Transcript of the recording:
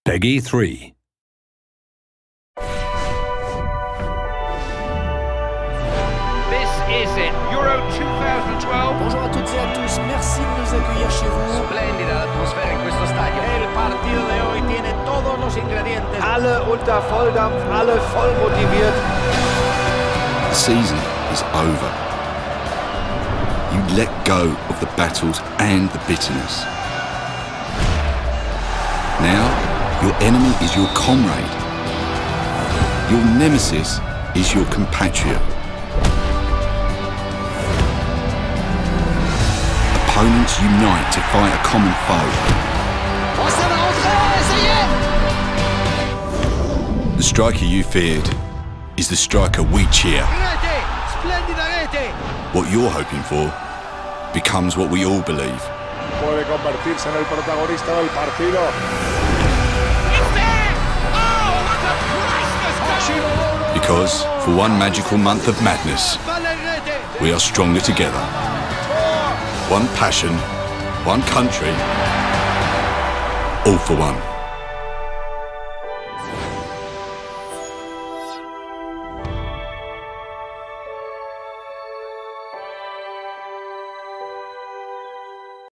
Peggy 3. This is it, Euro 2012. Bonjour à toutes et à tous, merci de nous accueillir chez vous. Splendida l'atmosfera in questo stadio. El partido de hoy tiene todos los ingredientes. Alle unter Volldampf, alle voll motiviert. The season is over. You let go of the battles and the bitterness. Now, your enemy is your comrade. Your nemesis is your compatriot. Opponents unite to fight a common foe. The striker you feared is the striker we cheer. What you're hoping for becomes what we all believe. Puede convertirse en el protagonista del partido. Because for one magical month of madness, we are stronger together. One passion, one country, all for one.